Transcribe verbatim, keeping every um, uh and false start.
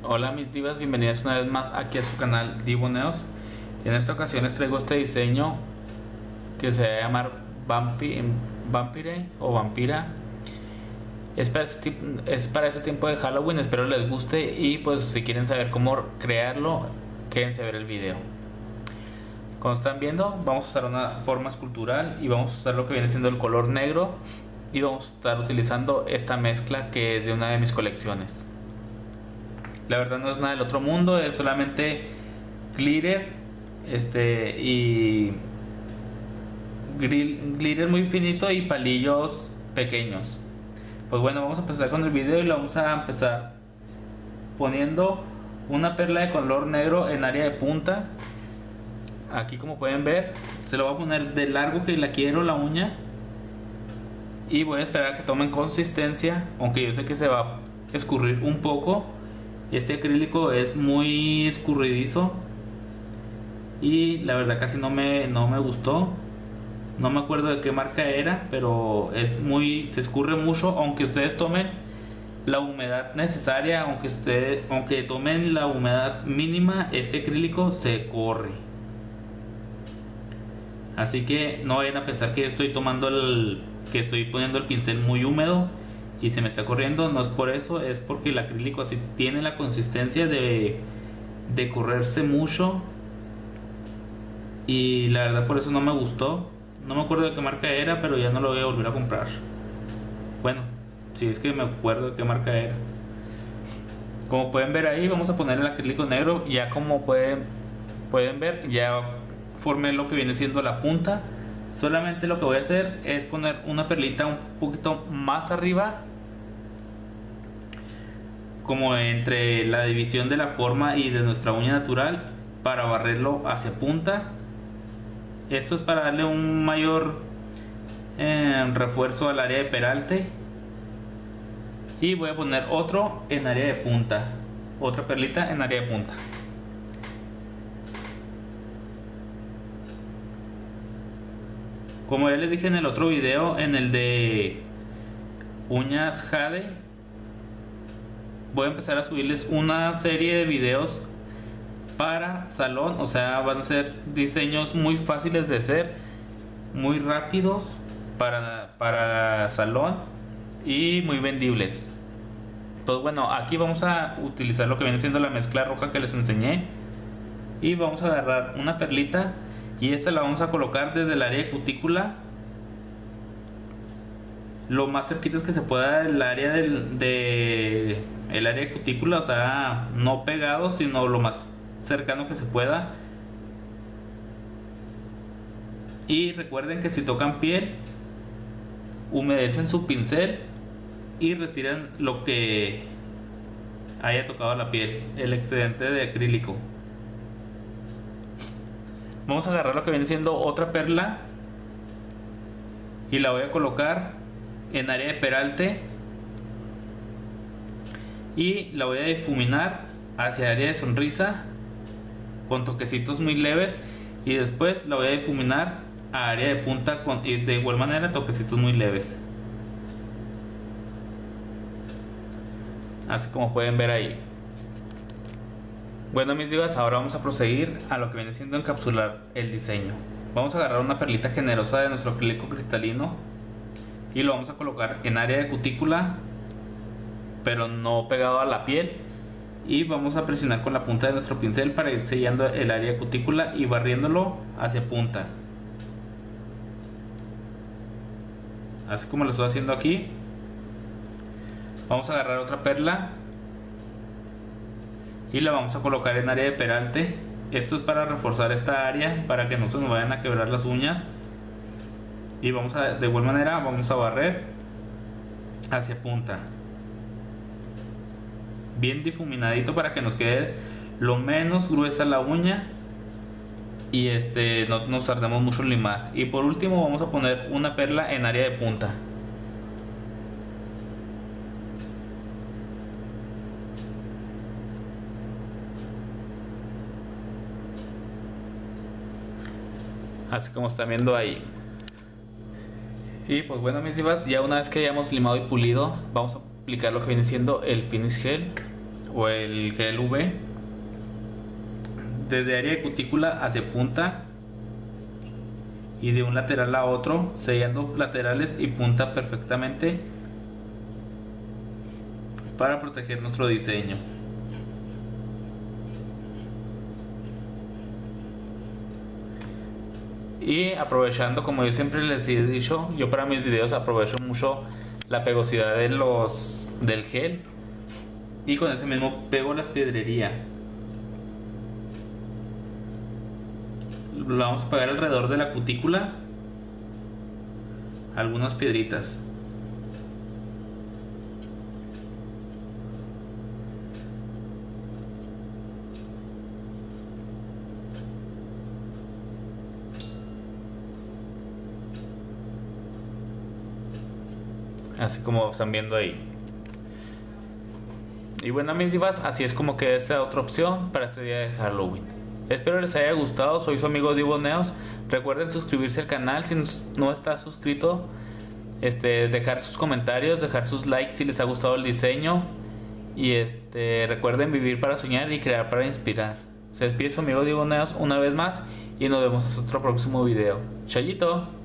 Hola mis divas, bienvenidas una vez más aquí a su canal Divoneos. En esta ocasión les traigo este diseño que se va a llamar Vampi Vampire o Vampira. Es para, este, es para este tiempo de Halloween, espero les guste y pues si quieren saber cómo crearlo, quédense a ver el video. Como están viendo, vamos a usar una forma escultural y vamos a usar lo que viene siendo el color negro y vamos a estar utilizando esta mezcla que es de una de mis colecciones. La verdad no es nada del otro mundo, es solamente glitter este y glitter muy finito y palillos pequeños. Pues bueno, vamos a empezar con el video y lo vamos a empezar poniendo una perla de color negro en área de punta. Aquí, como pueden ver, se lo voy a poner de largo que la quiero la uña y voy a esperar a que tomen consistencia, aunque yo sé que se va a escurrir un poco. Este acrílico es muy escurridizo y la verdad casi no me, no me gustó. No me acuerdo de qué marca era, pero es muy, se escurre mucho. Aunque ustedes tomen la humedad necesaria, aunque ustedes, aunque tomen la humedad mínima, este acrílico se corre. Así que no vayan a pensar que estoy tomando el, que estoy poniendo el pincel muy húmedo y se me está corriendo. No es por eso, es porque el acrílico así tiene la consistencia de, de correrse mucho y la verdad por eso no me gustó. No me acuerdo de qué marca era, pero ya no lo voy a volver a comprar. Bueno, si es que me acuerdo de qué marca era. Como pueden ver ahí, vamos a poner el acrílico negro. Ya como pueden, pueden ver, ya formé lo que viene siendo la punta. Solamente lo que voy a hacer es poner una perlita un poquito más arriba, como entre la división de la forma y de nuestra uña natural, para barrerlo hacia punta. Esto es para darle un mayor eh, refuerzo al área de peralte. Y voy a poner otro en área de punta, otra perlita en área de punta. Como ya les dije en el otro video, en el de uñas Jade, voy a empezar a subirles una serie de videos para salón. O sea, van a ser diseños muy fáciles de hacer, muy rápidos para, para salón y muy vendibles. Pues bueno, aquí vamos a utilizar lo que viene siendo la mezcla roja que les enseñé y vamos a agarrar una perlita y esta la vamos a colocar desde el área de cutícula, lo más cerquitas que se pueda del área del de el área de cutícula. O sea, no pegado, sino lo más cercano que se pueda. Y recuerden que si tocan piel, humedecen su pincel y retiran lo que haya tocado la piel, el excedente de acrílico. Vamos a agarrar lo que viene siendo otra perla y la voy a colocar en área de peralte y la voy a difuminar hacia área de sonrisa con toquecitos muy leves, y después la voy a difuminar a área de punta con, y de igual manera, toquecitos muy leves, así como pueden ver ahí. Bueno mis divas, ahora vamos a proseguir a lo que viene siendo encapsular el diseño. Vamos a agarrar una perlita generosa de nuestro acrílico cristalino y lo vamos a colocar en área de cutícula, pero no pegado a la piel, y vamos a presionar con la punta de nuestro pincel para ir sellando el área de cutícula y barriéndolo hacia punta, así como lo estoy haciendo aquí. Vamos a agarrar otra perla y la vamos a colocar en área de peralte. Esto es para reforzar esta área, para que no se nos vayan a quebrar las uñas. Y vamos a, de igual manera, vamos a barrer hacia punta, bien difuminadito, para que nos quede lo menos gruesa la uña y este no nos tardemos mucho en limar. Y por último vamos a poner una perla en área de punta. Así como están viendo ahí. Y pues bueno mis divas, ya una vez que hayamos limado y pulido, vamos a aplicar lo que viene siendo el finish gel o el gel U V desde área de cutícula hacia punta y de un lateral a otro, sellando laterales y punta perfectamente para proteger nuestro diseño. Y aprovechando, como yo siempre les he dicho, yo para mis videos aprovecho mucho la pegosidad de los del gel, y con ese mismo pego la piedrería. Lo vamos a pegar alrededor de la cutícula algunas piedritas. Así como están viendo ahí. Y bueno, mis divas, así es como queda esta otra opción para este día de Halloween. Espero les haya gustado. Soy su amigo Divo Neos. Recuerden suscribirse al canal si no está suscrito. Este, dejar sus comentarios, dejar sus likes si les ha gustado el diseño. Y este, recuerden vivir para soñar y crear para inspirar. Se despide su amigo Divo Neos una vez más y nos vemos en otro próximo video. Chayito.